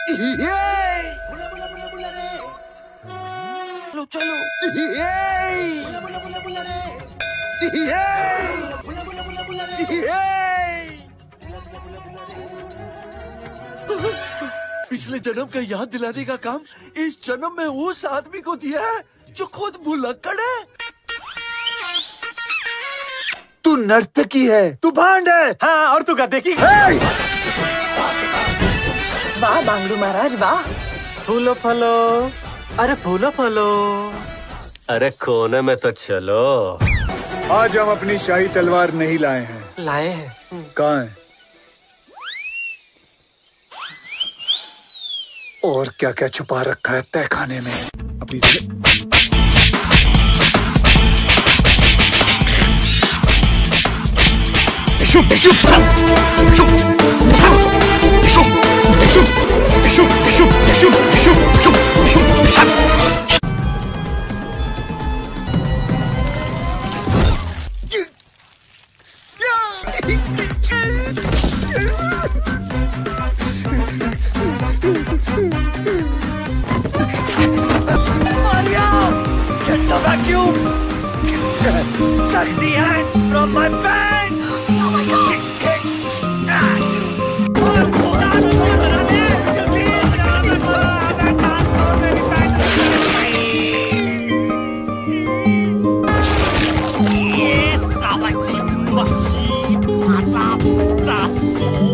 बुला बुला बुला बुला रे। चलो चलो। बुला बुला बुला बुला रे। बुला बुला बुला बुला रे। पिछले जन्म का याद दिलाने का काम इस जन्म में उस आदमी को दिया है जो खुद भुलक्कड़ है। तू नर्तकी है, तू भांड है। हाँ, और तू गधे की। वाह बांगड़ू महाराज वाह। फूलो फलो, अरे फूलो फलो, अरे कोने में तो चलो। आज हम अपनी शाही तलवार नहीं लाए हैं। लाए हैं। कहाँ है? और क्या क्या छुपा रखा है तय खाने में? अपनी Vacuum! Suck the ants from my pants! Oh my God! Yes,